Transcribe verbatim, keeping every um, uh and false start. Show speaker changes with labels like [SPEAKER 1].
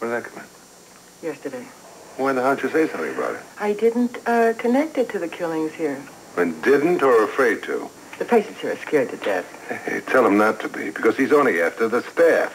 [SPEAKER 1] When did that come in?
[SPEAKER 2] Yesterday.
[SPEAKER 1] Why the hell didn't you say something about it?
[SPEAKER 2] I didn't uh, connect it to the killings here.
[SPEAKER 1] And didn't or afraid to?
[SPEAKER 2] The patients here are scared to death.
[SPEAKER 1] Hey, tell him not to be, because he's only after the staff.